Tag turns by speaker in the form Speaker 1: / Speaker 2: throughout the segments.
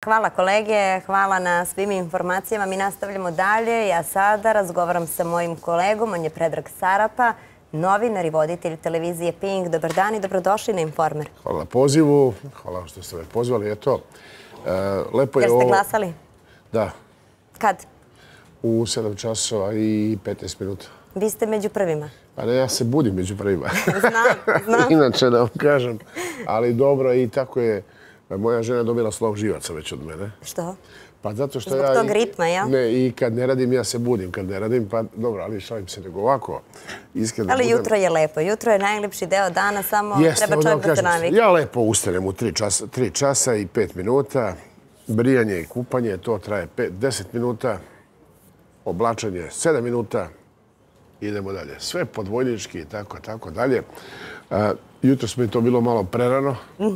Speaker 1: Hvala kolege, hvala na svim informacijama. Mi nastavljamo dalje. Ja sada razgovaram sa mojim kolegom, on je Predrag Sarapa, novinar i voditelj televizije Pink. Dobar dan i dobrodošli na Informer.
Speaker 2: Hvala na pozivu, hvala što ste me pozvali. Eto, lepo je ovo...
Speaker 1: Jeste glasali?
Speaker 2: Da.
Speaker 1: Kad?
Speaker 2: U 7 časova i 15 minuta.
Speaker 1: Vi ste među prvima?
Speaker 2: Pa ne, ja se budim među prvima.
Speaker 1: Znam.
Speaker 2: Inače da vam kažem, ali dobro i tako je. Moja žena dobila slov živaca već od mene.
Speaker 1: Što?
Speaker 2: Pa zato što
Speaker 1: Zbog
Speaker 2: ja...
Speaker 1: tog ritma, jel?
Speaker 2: Ne, i kad ne radim, ja se budim. Kad ne radim, pa dobro, ali šalim se nego ovako. Iskreno
Speaker 1: Ali
Speaker 2: budem...
Speaker 1: jutro je lepo. Jutro je najljepši deo dana, samo treba čovjek da se navikne.
Speaker 2: Ja lepo ustanem u 3 časa i 5 minuta. Brijanje i kupanje, to traje 10 minuta. Oblačenje 7 minuta. Idemo dalje. Sve podvojnički i tako dalje. Jutro mi to bilo malo prerano.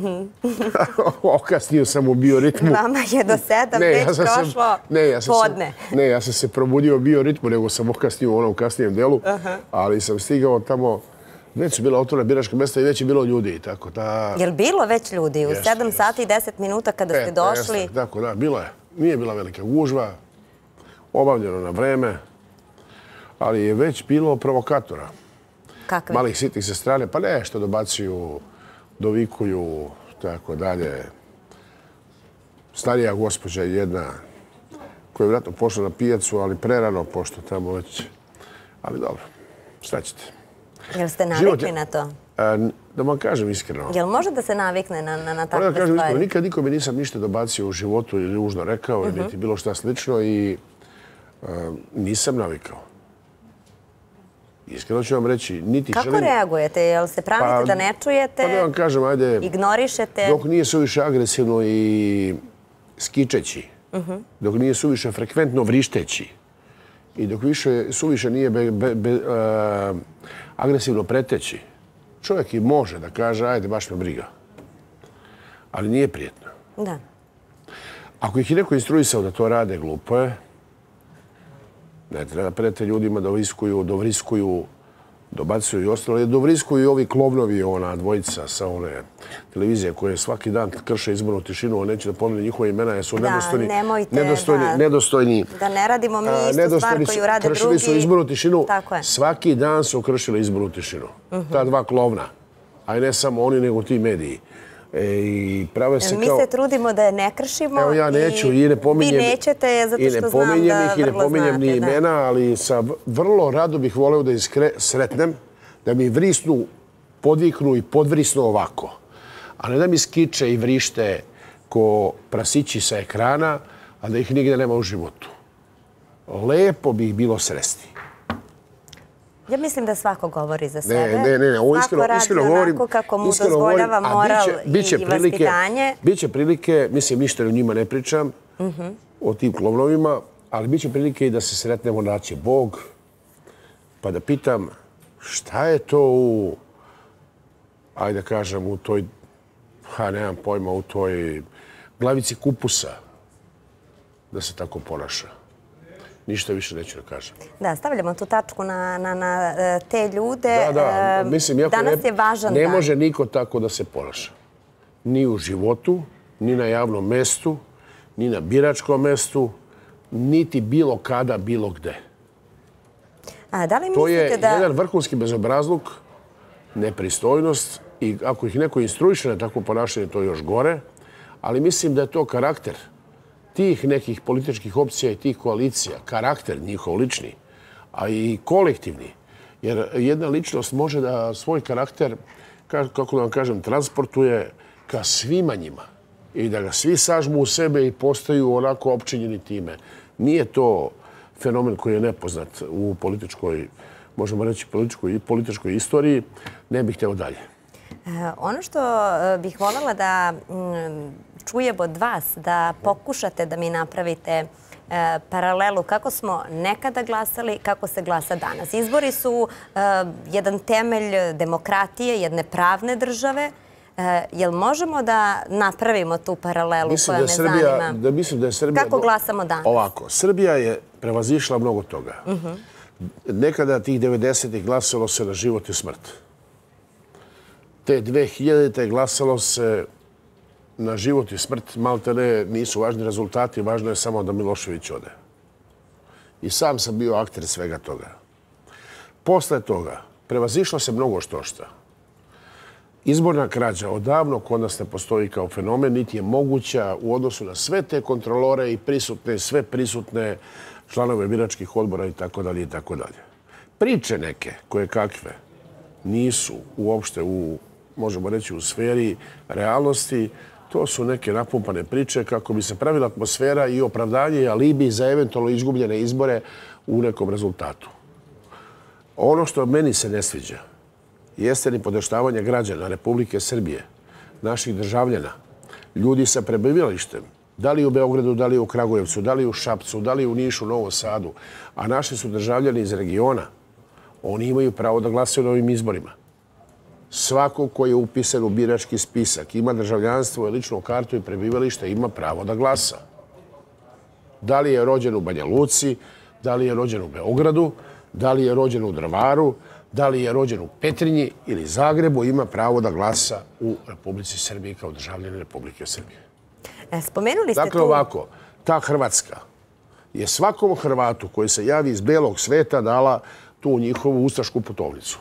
Speaker 2: Okasnio sam u bioritmu.
Speaker 1: Vama je do 7 već prošlo podne.
Speaker 2: Ne, ja sam se probudio u bioritmu, nego sam okasnio u onom kasnijem delu. Ali sam stigao tamo, već su bila otvorena biračka mjesta i već je bilo ljudi.
Speaker 1: Je li bilo već ljudi? U 7 sati i 10 minuta kada ste došli?
Speaker 2: Tako, da, bilo je. Nije bila velika gužva, obavljeno na vreme, ali je već bilo provokatora.
Speaker 1: Kakve?
Speaker 2: Malih sitnih sa strane, pa nešto dobacuju, dovikuju, tako dalje. Starija gospođa jedna koja je vjerojatno pošla na pijacu, ali prerano pošto tamo već. Ali dobro, šta ćete?
Speaker 1: Jel ste navikli na to?
Speaker 2: Da vam kažem iskreno.
Speaker 1: Jel može da se navikne na takve
Speaker 2: Da kažem
Speaker 1: stvari?
Speaker 2: iskreno, nikad nikome nisam ništa dobacio u životu ili ružno rekao, niti bilo šta slično i nisam navikao. Iskreno ću vam reći, niti želim...
Speaker 1: Kako reagujete? Jel se pravite da ne čujete?
Speaker 2: Pa da vam kažem, ajde...
Speaker 1: Ignorišete?
Speaker 2: Dok nije suviše agresivno i skičeći, dok nije suviše frekventno vrišteći i dok suviše nije agresivno preteći, čovjek i može da kaže, ajde, baš me briga. Ali nije prijetno.
Speaker 1: Da.
Speaker 2: Ako ih je neko instruisao da to rade, glupo je. Ne treba prete ljudima da dovriskuju, dobacuju i ostalo. Jer dovriskuju i ovi klovnovi, ona dvojica sa one televizije koje svaki dan krše izbornu tišinu, a neće da pomenu njihove imena jer su nedostojni.
Speaker 1: Da ne radimo mi istu stvar koju rade drugi.
Speaker 2: Kršili su izbornu tišinu. Svaki dan su kršili izbornu tišinu. Ta dva klovna. A i ne samo oni, nego ti mediji.
Speaker 1: Mi se trudimo da je ne kršimo
Speaker 2: i vi
Speaker 1: nećete zato što znam da vrlo znate.
Speaker 2: I ne pominjem ni imena, ali vrlo rado bih voleo da ih sretnem, da mi vrisnu, podviknu i podvrisnu ovako. A ne da mi skiče i vrište ko prasići sa ekrana, a da ih nigde nema u životu. Lepo bi ih bilo sresti.
Speaker 1: Ja mislim da svako govori za sebe.
Speaker 2: Ne,
Speaker 1: svako radi onako kako mu dozvoljava moral i vaspitanje.
Speaker 2: Biće prilike, mislim, ništa o njima ne pričam, o tim klovnovima, ali biće prilike i da se sretnemo, naći Bog, pa da pitam šta je to u, ajde da kažem, u toj, nemam pojma, u toj glavici kupusa da se tako ponaša. Ništa više neću da kažem.
Speaker 1: Da, stavljamo tu tačku na te ljude.
Speaker 2: Da. Mislim,
Speaker 1: danas je važan dan.
Speaker 2: Ne može niko tako da se ponaša. Ni u životu, ni na javnom mestu, ni na biračkom mestu, niti bilo kada, bilo gde. To je jedan vrhunski bezobrazluk, nepristojnost i ako ih neko instruiše na takvo ponašanje, to je još gore. Ali mislim da je to karakter tih nekih političkih opcija i tih koalicija, karakter njihov lični, a i kolektivni. Jer jedna ličnost može da svoj karakter, kako da vam kažem, transportuje ka svima njima i da ga svi sažmu u sebe i postaju onako opčinjeni time. Nije to fenomen koji je nepoznat u političkoj, možemo reći, političkoj istoriji. Ne bih hteo dalje.
Speaker 1: Ono što bih voljela da čujem od vas, da pokušate da mi napravite paralelu kako smo nekada glasali, kako se glasa danas. Izbori su jedan temelj demokratije, jedne pravne države. Jel možemo da napravimo tu paralelu koja me zanima?
Speaker 2: Mislim da je Srbija...
Speaker 1: Kako glasamo danas?
Speaker 2: Ovako, Srbija je prevazišla mnogo toga. Nekada tih 90-ih glasalo se na život i smrt. Te 2000-te glasalo se na život i smrt, maltene nisu važni rezultati, važno je samo da Milošević ode. I sam sam bio akter svega toga. Posle toga prevazišlo se mnogo štošta. Izborna krađa odavno kod nas ne postoji kao fenomen, niti je moguća u odnosu na sve te kontrolore i sve prisutne članove biračkih odbora itd. Priče neke, koje kakve, nisu uopšte možemo reći, u sferi realnosti. To su neke napumpane priče kako bi se pravila atmosfera i opravdanje i alibi za eventualno izgubljene izbore u nekom rezultatu. Ono što meni se ne sviđa jeste nipodaštavanje građana Republike Srbije, naših državljana, ljudi sa prebivalištem, da li u Beogradu, da li u Kragujevcu, da li u Šapcu, da li u Nišu, Novom Sadu, a naši su državljani iz regiona, oni imaju pravo da glasaju na ovim izborima. Svako ko je upisan u birački spisak, ima državljanstvo, ličnu kartu i prebivalište, ima pravo da glasa. Da li je rođen u Banja Luci, da li je rođen u Beogradu, da li je rođen u Drvaru, da li je rođen u Petrinji ili Zagrebu, ima pravo da glasa u Republici Srbiji kao državljanin Republike Srbije.
Speaker 1: Spomenuli ste tu...
Speaker 2: Dakle, ovako, ta Hrvatska je svakom Hrvatu koji se javi iz belog sveta dala tu njihovu ustašku putovnicu.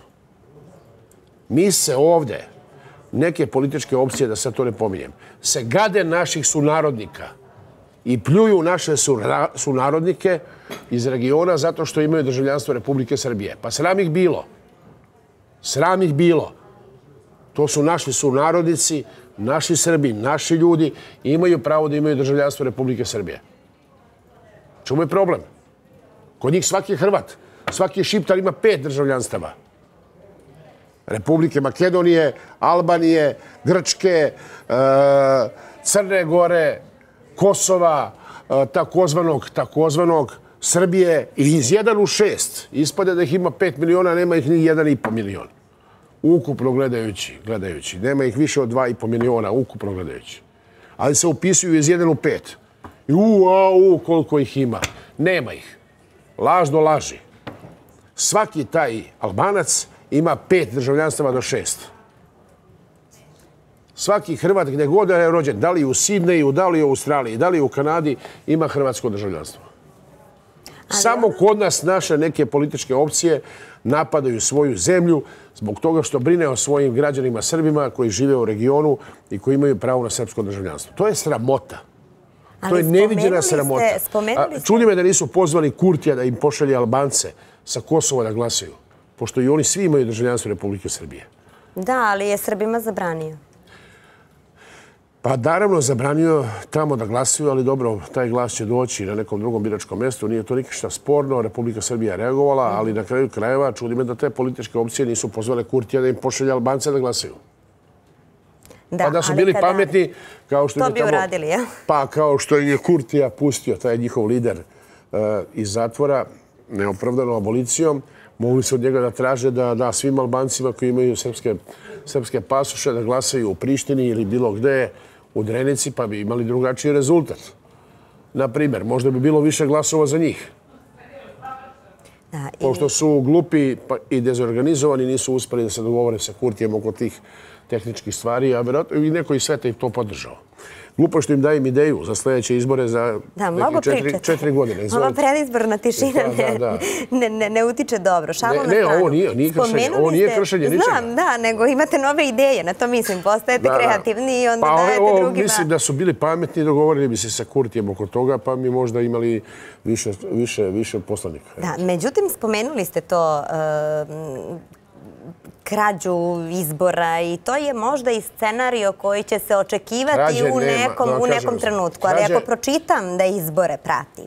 Speaker 2: Mi se ovde, neke političke opcije, da sad to ne pominjem, se gade naših sunarodnika i pljuju naše sunarodnike iz regiona zato što imaju državljanstvo Republike Srbije. Pa sram ih bilo. Sram ih bilo. To su naši sunarodnici, naši Srbi, naši ljudi i imaju pravo da imaju državljanstvo Republike Srbije. Čemu je problem? Kod njih svaki Hrvat, svaki Šiptar ima 5 državljanstava. Republike Makedonije, Albanije, Grčke, Crne Gore, Kosova, takozvanog Srbije i iz 1 u 6. Ispade da ih ima 5 miliona, nema ih ni 1,5 milion. Ukupno gledajući. Nema ih više od 2,5 miliona, ukupno gledajući. Ali se upisuju iz 1 u 5. I koliko ih ima. Nema ih. Laž do laži. Svaki taj Albanac ima 5 državljanstava do 6. Svaki Hrvat gdje god je rođen, da li u Sidneju, da li u Australiji, da li u Kanadi, ima hrvatsko državljanstvo. Samo kod nas naše neke političke opcije napadaju svoju zemlju zbog toga što brine o svojim građanima Srbima koji žive u regionu i koji imaju pravo na srpsko državljanstvo. To je sramota. To je neviđena sramota. Čudi me da nisu pozvali Kurtija da im pošalje Albance sa Kosova da glasaju, pošto i oni svi imaju državljanstvo Republike Srbije.
Speaker 1: Da, ali je Srbima zabranio.
Speaker 2: Pa naravno zabranio tamo da glasuju, ali dobro, taj glas će doći na nekom drugom biračkom mjestu. Nije to nikšta sporno, Republika Srbija je reagovala, ali na kraju krajeva čudi me da te političke opcije nisu pozvale Kurtija da im pošalje Albance da glasaju. Pa da su bili pametni, kao što
Speaker 1: to bi uradili, ja?
Speaker 2: Pa kao što je Kurtija pustio, taj njihov lider iz zatvora, neopravdanom abolicijom, mogli su od njega da traže da da svim Albancima koji imaju srpske pasoše da glasaju u Prištini ili bilo gde u Drenici, pa bi imali drugačiji rezultat. Naprimjer, možda bi bilo više glasova za njih. Pošto su glupi i dezorganizovani, nisu uspeli da se dogovore sa Kurtijem oko tih tehničkih stvari, a vjerojatno i neko iz sveta ih to podržao. Glupo što im dajem ideju za sljedeće izbore za 4 godine.
Speaker 1: Ova predizborna tišina ne utiče dobro.
Speaker 2: Ne, ovo nije kršenje ničega.
Speaker 1: Znam, da, nego imate nove ideje, na to mislim, postajete kreativni i onda dajete drugima.
Speaker 2: Mislim da su bili pametni, dogovorili bi se sa Kurtijem oko toga, pa mi možda imali više poslanika.
Speaker 1: Da, međutim, spomenuli ste to krađu izbora i to je možda i scenario koji će se očekivati u nekom trenutku. Ali ako pročitam da izbore prati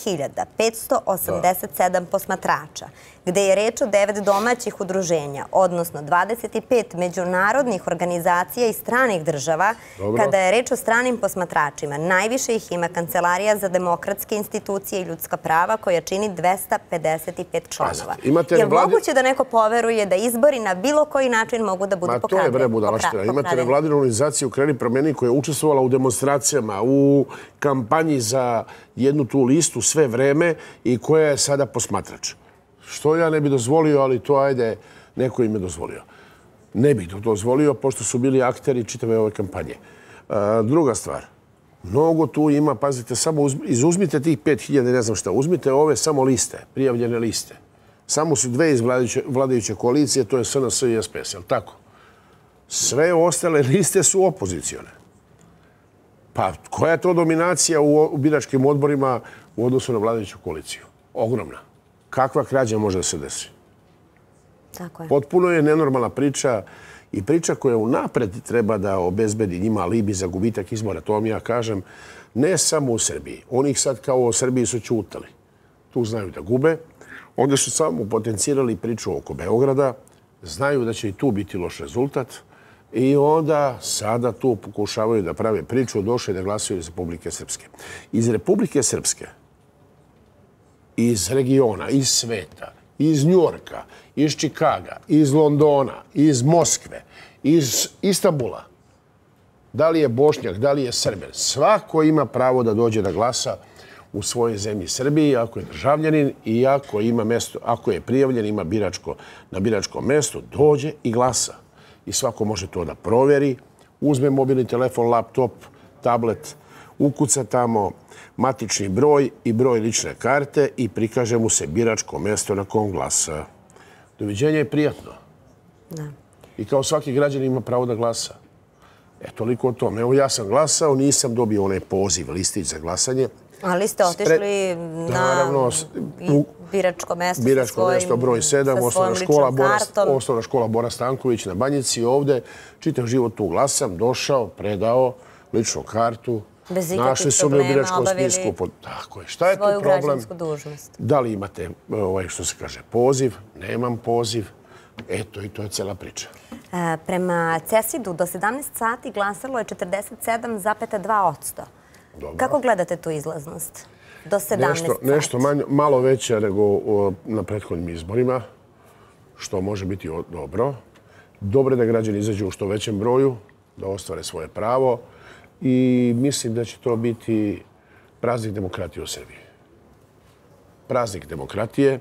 Speaker 1: 5587 posmatrača, gde je reč o 9 domaćih udruženja, odnosno 25 međunarodnih organizacija i stranih država, kada je reč o stranim posmatračima, najviše ih ima Kancelarija za demokratske institucije i ljudska prava koja čini 255 članova. Je moguće da neko poveruje da izbori na bilo koji način mogu da budu pokradeni?
Speaker 2: To je budalaština. Imate nevladinu organizaciju Kreni promeni koja je učestvovala u demonstracijama, u kampanji za jednu tu listu sve vreme i koja je sada posmatrač. Što ja ne bi dozvolio, ali to ajde, neko im je dozvolio. Ne bih to dozvolio, pošto su bili akteri čitave ove kampanje. Druga stvar. Mnogo tu ima, pazite, samo izuzmite tih 5000, ne znam šta, uzmite ove samo liste, prijavljene liste. Samo su dve iz vladajuće koalicije, to je SNS i SPS, je li tako? Sve ostale liste su opozicione. Pa koja je to dominacija u biračkim odborima u odnosu na vladajuću koaliciju? Ogromna. Kakva krađa može da se desi?
Speaker 1: Tako je.
Speaker 2: Potpuno je nenormalna priča i priča koja unapred treba da obezbedi njima alibi za gubitak izbora. To vam ja kažem, ne samo u Srbiji. Oni sad kao u Srbiji su ćutali. Tu znaju da gube. Onda su samo potencirali priču oko Beograda. Znaju da će i tu biti loš rezultat. I onda sada tu pokušavaju da prave priču, došli da glasaju iz Republike Srpske. Iz Republike Srpske, iz regiona, iz sveta, iz Njujorka, iz Čikaga, iz Londona, iz Moskve, iz Istanbula, da li je Bošnjak, da li je Srbin, svako ima pravo da dođe da glasa u svojoj zemlji Srbiji, ako je državljanin i ako ima mesto, ako je prijavljen, ima na biračkom mestu, dođe i glasa. I svako može to da provjeri, uzme mobilni telefon, laptop, tablet, ukuca tamo matični broj i broj lične karte i prikaže mu se biračko mesto na kom glasa. Doviđenje je prijatno.
Speaker 1: Da.
Speaker 2: I kao svaki građanin ima pravo da glasa. Toliko o tom. Evo, ja sam glasao, nisam dobio onaj poziv, listić za glasanje.
Speaker 1: Ali ste otišli na biračko mesto
Speaker 2: biračko mesto broj 7, osnovna škola Bora Stanković na Banjici ovde. Čitav život tu glasam, došao, predao ličnu kartu.
Speaker 1: Bez ikakvih problema obavili
Speaker 2: Tako je. Šta je tu
Speaker 1: svoju
Speaker 2: problem?
Speaker 1: građansku dužnost.
Speaker 2: Da li imate, što se kaže, poziv? Nemam poziv. Eto, i to je cijela priča.
Speaker 1: Prema CESID-u do 17 sati glasalo je 47,2%. Kako gledate tu izlaznost? Do 17 sati.
Speaker 2: Nešto malo veća nego na prethodnim izborima, što može biti dobro. Dobro je da građani izađu u što većem broju, da ostvare svoje pravo i mislim da će to biti praznik demokratije u Srbiji. Praznik demokratije.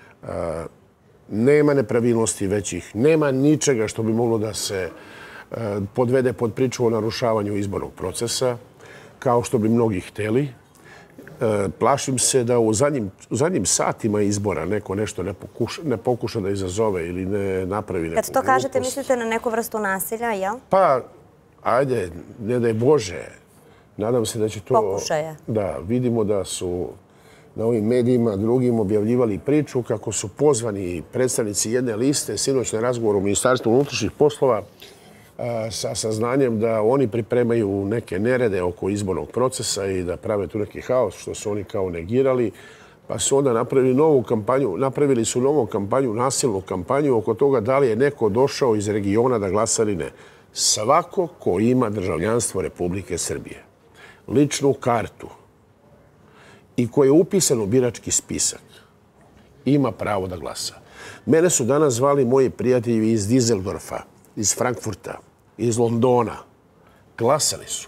Speaker 2: Nema nepravilnosti većih, nema ničega što bi moglo da se podvede pod priču o narušavanju izbornog procesa, kao što bi mnogi hteli. Plašim se da u zadnjim satima izbora neko nešto ne pokuša da izazove ili ne napravi neku glupost.
Speaker 1: Kad to kažete, mislite na neku vrstu nasilja, jel?
Speaker 2: Pa, ajde, ne daj Bože. Nadam se da će to...
Speaker 1: Pokušaja.
Speaker 2: Da, vidimo da su na ovim medijima drugim objavljivali priču kako su pozvani predstavnici jedne liste sinoć na razgovor u Ministarstvu unutrašnjih poslova sa saznanjem da oni pripremaju neke nerede oko izbornog procesa i da prave tu neki haos, što su oni kao negirali. Pa su onda napravili su novu kampanju, nasilnu kampanju oko toga da li je neko došao iz regiona da glasa ili ne. Svako ko ima državljanstvo Republike Srbije, ličnu kartu i ko je upisan u birački spisak, ima pravo da glasa. Mene su danas zvali moji prijatelji iz Dizeldorfa, iz Frankfurta, iz Londona. Glasali su.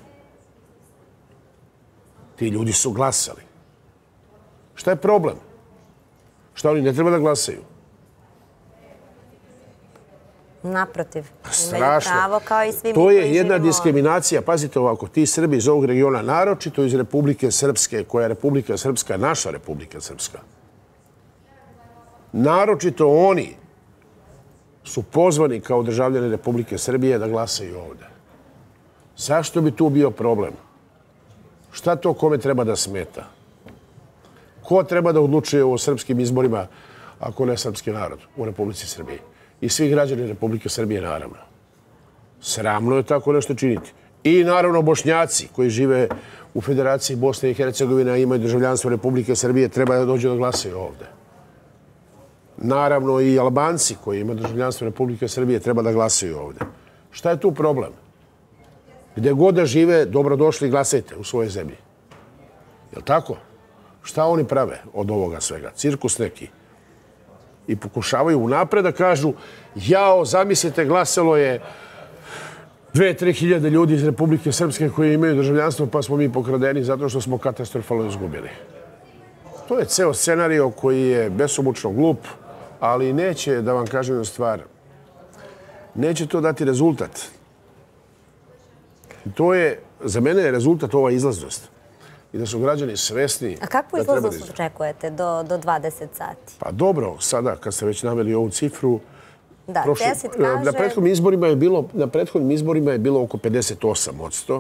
Speaker 2: Ti ljudi su glasali. Šta je problem? Šta oni ne treba da glasaju?
Speaker 1: Naprotiv.
Speaker 2: Strašno.
Speaker 1: Pravo kao i svi mi
Speaker 2: to
Speaker 1: koji
Speaker 2: je jedna
Speaker 1: živimo.
Speaker 2: diskriminacija. Pazite ovako, ti Srbi iz ovog regiona, naročito iz Republike Srpske, koja je Republika Srpska, naša Republika Srpska. Naročito oni su pozvani kao državljani Republike Srbije da glasaju ovde. Zašto bi tu bio problem? Šta to kome treba da smeta? Ko treba da odlučuje o srpskim izborima ako ne srpski narod u Republici Srbiji? I svi građani Republike Srbije, naravno. Sramno je tako nešto činiti. I naravno Bošnjaci koji žive u Federaciji Bosne i Hercegovine, imaju državljanstvo Republike Srbije, treba da dođu da glasaju ovde. Naravno i Albanci koji imaju državljanstvo Republike Srbije treba da glasaju ovde. Šta je tu problem? Gde god da žive, dobrodošli, glasajte u svojoj zemlji. Je li tako? Šta oni prave od ovoga svega? Cirkus neki. I pokušavaju unapred da kažu jao, zamislite, glasalo je 2-3 hiljade ljudi iz Republike Srpske koji imaju državljanstvo pa smo mi pokradeni zato što smo katastrofalno izgubili. To je ceo scenario koji je besomučno glup, ali neće, da vam kažem jednu stvar, neće to dati rezultat. To je, za mene je rezultat ova izlaznost. I da su građani svesni.
Speaker 1: A kakvu izlaznost očekujete do 20 sati?
Speaker 2: Pa dobro, sada kad ste već naveli ovu cifru,
Speaker 1: da, Tesit kaže...
Speaker 2: Na prethodnim izborima je bilo oko 58%.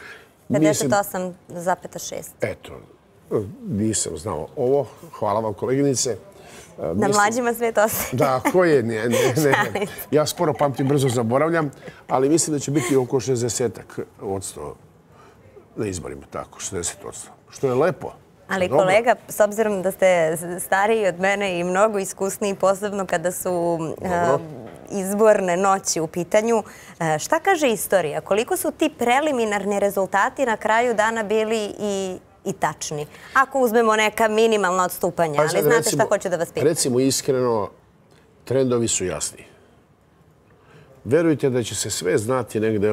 Speaker 1: 58,6.
Speaker 2: Eto, nisam znao ovo. Hvala vam, koleginice.
Speaker 1: Na mlađima sve to se...
Speaker 2: Da, ko je? Ne. Ja sporo pamtim, brzo zaboravljam, ali mislim da će biti oko 60% na izborima, tako, 60%. Što je lepo.
Speaker 1: Ali kolega, s obzirom da ste stariji od mene i mnogo iskusniji, posebno kada su izborne noći u pitanju, šta kaže istorija? Koliko su ti preliminarni rezultati na kraju dana bili i tačni? Ako uzmemo neka minimalna odstupanja, ali znate šta hoću da vas pitam.
Speaker 2: Recimo iskreno, trendovi su jasni. Verujte da će se sve znati negde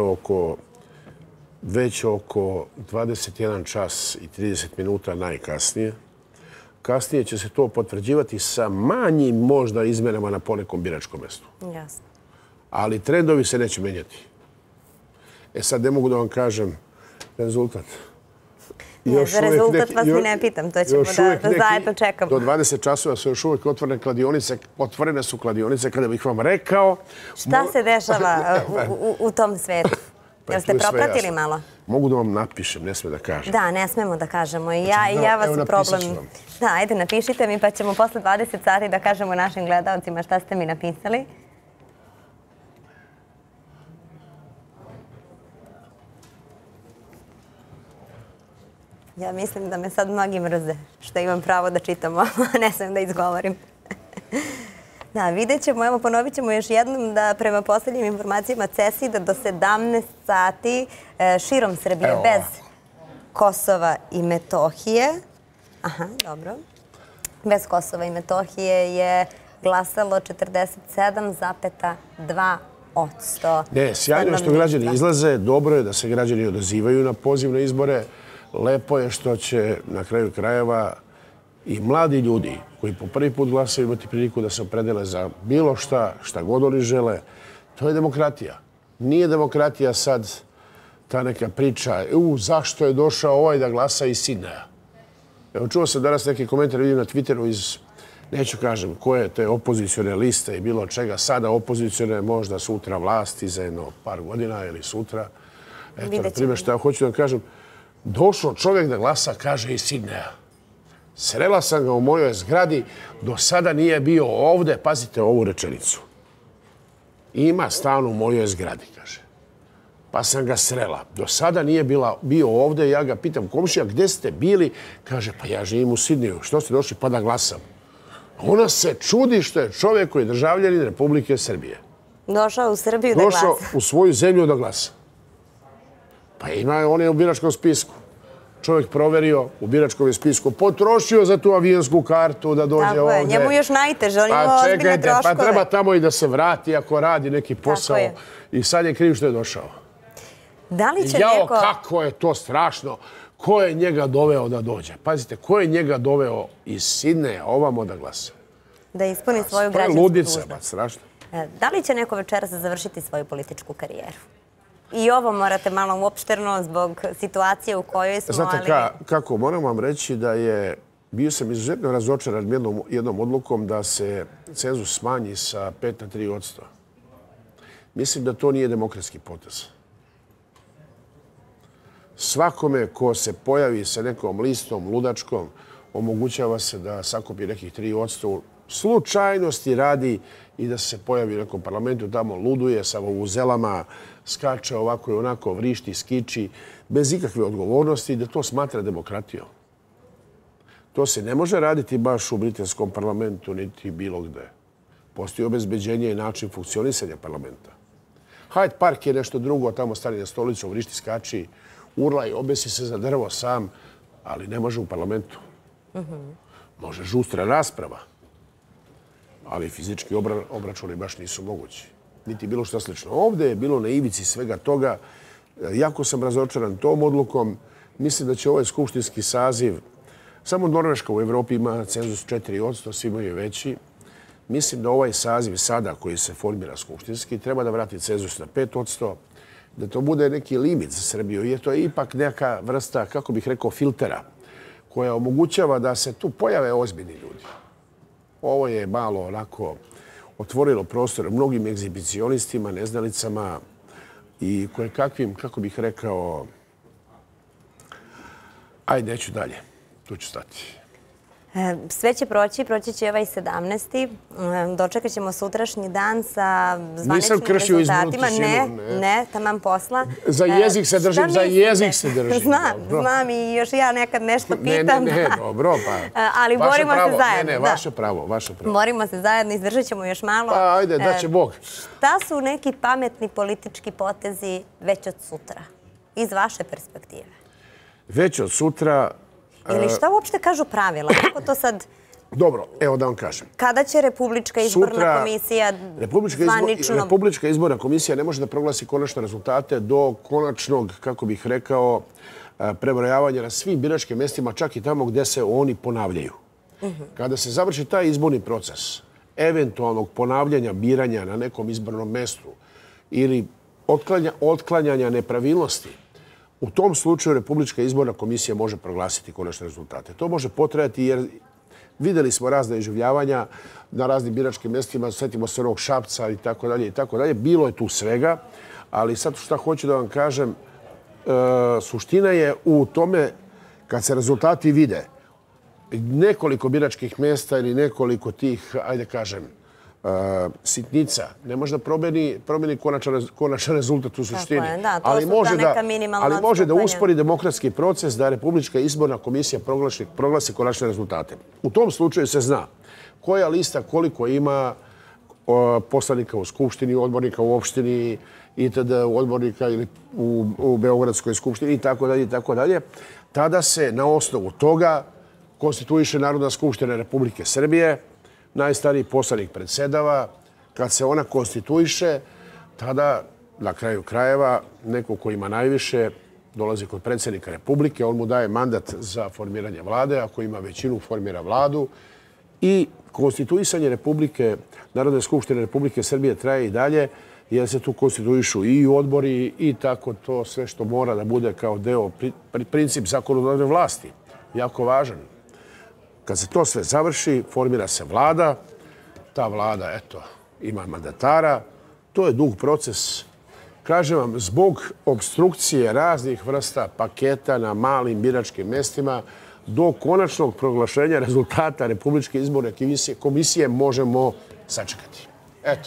Speaker 2: već oko 21 čas i 30 minuta najkasnije. Kasnije će se to potvrđivati sa manjim možda izmenama na ponekom biračkom mestu.
Speaker 1: Jasno.
Speaker 2: Ali trendovi se neće menjati. Sad ne mogu da vam kažem rezultat.
Speaker 1: Za rezultat vas ni ne pitam, to ćemo da zajedno čekamo.
Speaker 2: Do 20 časova su još uvijek otvorene su kladionice kada bih vam rekao...
Speaker 1: Šta se dešava u tom svetu? Jel ste propratili malo?
Speaker 2: Mogu da vam napišem, ne sme da kažem.
Speaker 1: Da, ne smemo da kažemo. I ja vas u problem... Da, ajde, napišite mi pa ćemo posle 20 sati da kažemo našim gledalcima šta ste mi napisali. Ja mislim da me sad mnogi mrze, što imam pravo da čitam, a ne smijem da izgovorim. Da, vidjet ćemo, evo ponovit ćemo još jednom da prema posljednjim informacijama CESI da do 17 sati širom Srbije bez Kosova i Metohije, bez Kosova i Metohije je glasalo 47,2%.
Speaker 2: Ne, sjajno što građani izlaze, dobro je da se građani odazivaju na poziv na izbore. Lepo je što će na kraju krajeva i mladi ljudi koji po prvi put glasaju imati priliku da se opredele za bilo šta god oni žele. To je demokratija. Nije demokratija sad ta neka priča zašto je došao ovaj da glasa iz Sidneja. Evo, čuo sam danas neki komentar, vidim na Twitteru iz, neću kažem, koje te opozicione liste i bilo čega. Sada opozicione, možda sutra vlasti za jedno par godina ili sutra. Eto, na primjer, šta hoću da kažem, došao čovjek da glasa, kaže iz Sidneja. Srela sam ga u mojoj zgradi, do sada nije bio ovde, pazite ovu rečenicu. Ima stan u mojoj zgradi, kaže. Pa sam ga srela. Do sada nije bio ovde, ja ga pitam, komšija, gde ste bili? Kaže, pa ja živim u Sidneju. Što ste došli? Pa da glasam. Ona se čudi što je čovjek koji je državljanin Republike Srbije.
Speaker 1: Došao u Srbiju da glasa.
Speaker 2: Došao u svoju zemlju da glasa. Pa on je u biračkom spisku. Čovjek proverio u biračkom spisku, potrošio za tu avijonsku kartu da dođe ovdje.
Speaker 1: Tako je, njemu još najteže, on ima ozbiljne troškove.
Speaker 2: Pa treba tamo i da se vrati ako radi neki posao. I sad je kriv što je došao.
Speaker 1: Da li će neko...
Speaker 2: Kako je to strašno. Ko je njega doveo da dođe? Pazite, ko je njega doveo iz Sidneja ovamo da glasa?
Speaker 1: Da ispuni svoju građansku dužnost.
Speaker 2: Ludica, strašno.
Speaker 1: Da li će neko večeras završiti svoju političku karijeru? I ovo morate malo uopšterno zbog situacije u kojoj smo, ali...
Speaker 2: Znate kako, moram vam reći da bio sam izuzetno razočaran jednom odlukom da se cenzus smanji sa 5 na 3%. Mislim da to nije demokratski potez. Svakome ko se pojavi sa nekom listom ludačkom, omogućava se da sakupi nekih 3%. Slučajnosti radi i da se pojavi u nekom parlamentu, tamo luduje sa vuvuzelama, skače ovako i onako, vrišti, skiči, bez ikakve odgovornosti, da to smatra demokratijom. To se ne može raditi baš u britanskom parlamentu, niti bilo gde. Postoji obezbeđenje i način funkcionisanja parlamenta. Hyde Park je nešto drugo, tamo stani na stolicu, vrišti, skači, urla i obesi se za drvo sam, ali ne može u parlamentu. Može žustra rasprava, ali fizički obračuni baš nisu mogući. Niti bilo što slično. Ovdje je bilo na ivici svega toga. Jako sam razočaran tom odlukom. Mislim da će ovaj skupštinski saziv, samo Norveška u Evropi ima cenzus 4%, svi imaju veći. Mislim da ovaj saziv sada koji se formira skupštinski treba da vrati cenzus na 5%. da to bude neki limit za Srbiju, jer to je ipak neka vrsta, kako bih rekao, filtera koja omogućava da se tu pojave ozbiljni ljudi. Ovo je malo onako otvorilo prostor mnogim egzibicionistima, neznalicama i kakvim, kako bih rekao, ajde, neću dalje, tu ću stati.
Speaker 1: Sve će proći će ovaj 17. Dočekat ćemo sutrašnji dan sa zvaničnim rezultatima. Ne, taman posla.
Speaker 2: Za jezik se držim, za jezik se držim.
Speaker 1: Znam i još ja nekad nešto pitam.
Speaker 2: Ne, dobro, pa.
Speaker 1: Ali borimo se zajedno.
Speaker 2: Ne, vaše pravo.
Speaker 1: Borimo se zajedno, izdržat ćemo još malo.
Speaker 2: Pa, ajde, da će Bog.
Speaker 1: Šta su neki pametni politički potezi već od sutra? Iz vaše perspektive.
Speaker 2: Već od sutra...
Speaker 1: Ili šta uopšte kažu pravila? Kako to sad...
Speaker 2: Dobro, evo da vam kažem.
Speaker 1: Kada će Republička izborna komisija zvanično...
Speaker 2: Republička izborna komisija ne može da proglasi konačne rezultate do konačnog, kako bih rekao, prebrojavanja na svim biračkim mestima, čak i tamo gde se oni ponavljaju. Kada se završi taj izborni proces, eventualnog ponavljanja biranja na nekom izbornom mestu ili otklanjanja nepravilnosti, u tom slučaju Republička izborna komisija može proglasiti konačne rezultate. To može potrajati jer videli smo razne iživljavanja na raznim biračkim mjestima, sjetimo se onog Šapca i tako dalje i tako dalje. Bilo je tu svega, ali sad šta hoću da vam kažem, suština je u tome kad se rezultati vide nekoliko biračkih mjesta ili nekoliko tih, ajde kažem, sitnica, ne može da promeni konačan rezultat u suštini. Ali može da uspori demokratski proces da Republička izborna komisija proglasi konačne rezultate. U tom slučaju se zna koja lista koliko ima poslanika u Skupštini, odbornika u opštini, itd. Odbornika ili u Beogradskoj skupštini i tako dalje i tako dalje. Tada se na osnovu toga konstituiše Narodna skupština Republike Srbije, najstariji poslanik predsedava. Kad se ona konstituiše, tada na kraju krajeva neko ko ima najviše dolazi kod predsjednika Republike, on mu daje mandat za formiranje vlade, ako ima većinu formira vladu i konstituisanje Republike, Narodne skupštine Republike Srbije traje i dalje jer se tu konstituišu i odbori i tako to sve što mora da bude kao deo, princip zakonodavne vlasti. Jako važan. Kad se to sve završi, formira se vlada. Ta vlada, eto, ima mandatara. To je dug proces. Kažem vam, zbog obstrukcije raznih vrsta paketa na malim biračkim mestima, do konačnog proglašenja rezultata Republičke izborne komisije možemo sačekati. Eto.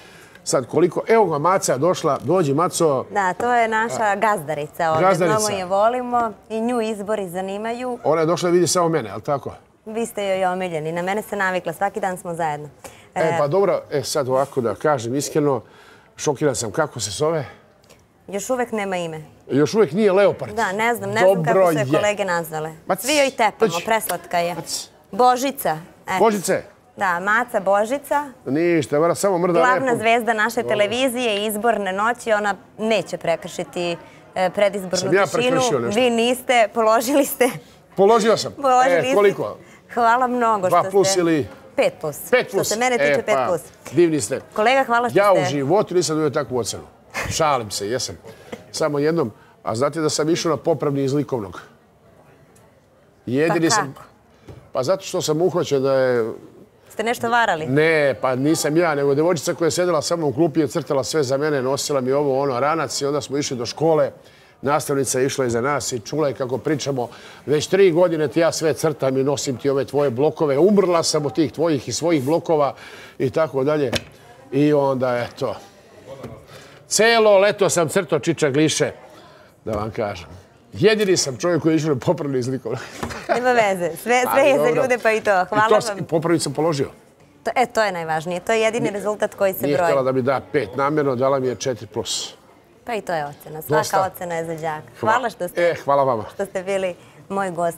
Speaker 2: Sad koliko... Evo ga Maca došla. Dođi, Maco.
Speaker 1: Da, to je naša gazdarica ovdje. Mnogo je volimo i nju izbori zanimaju.
Speaker 2: Ona je došla da vidi samo mene, ali tako?
Speaker 1: Vi ste joj omiljeni. Na mene se navikla. Svaki dan smo zajedno.
Speaker 2: Pa dobro, sad ovako da kažem iskreno, šokiran sam. Kako se zove?
Speaker 1: Još uvek nema ime.
Speaker 2: Još uvek nije Leopard?
Speaker 1: Da, ne znam kako su je kolege nazvale. Svi joj tepamo, preslatka je. Božica.
Speaker 2: Božice?
Speaker 1: Da, Maca Božica.
Speaker 2: Ništa, mora samo mrda lepo.
Speaker 1: Glavna zvezda naše televizije i izborne noći, ona neće prekršiti predizbornu tišinu.
Speaker 2: Sam ja prekršio nešto?
Speaker 1: Vi niste, položili ste.
Speaker 2: Položio sam. Koliko?
Speaker 1: Hvala mnogo što ste...
Speaker 2: 2 plus ili...
Speaker 1: 5 plus.
Speaker 2: 5 plus.
Speaker 1: Što se mene tiče 5 plus.
Speaker 2: Divni ste.
Speaker 1: Kolega, hvala što ste...
Speaker 2: Ja u životu nisam dobio takvu ocenu. Šalim se, jesam. Samo jednom. A znate da sam išao na popravni iz likovnog?
Speaker 1: Pa kako?
Speaker 2: Pa zato što sam uhvaćen da je...
Speaker 1: Ste nešto varali?
Speaker 2: Ne, pa nisam ja, nego devojčica koja je sedela sa mnom u klupi je crtala sve za mene, nosila mi ovo, ranac i onda smo išli do škole. Nastavnica je išla iza nas i čula je kako pričamo. Već 3 godine ti ja sve crtam i nosim ti ove tvoje blokove. Umrla sam od tih tvojih i svojih blokova i tako dalje. I onda, eto, celo leto sam crtao čiča gliše, da vam kažem. Jedini sam čovjek koji je išao na popravni iz likovnog.
Speaker 1: Nema veze. Sve je za ljude, pa i to. Hvala vam.
Speaker 2: I popravni sam položio.
Speaker 1: To je najvažnije. To je jedini rezultat koji se broji.
Speaker 2: Nije htjela da mi da 5 namjerno, dala mi je 4 plus.
Speaker 1: Pa i to je ocena. Svaka ocena je za đaka. Hvala što ste bili moj gost.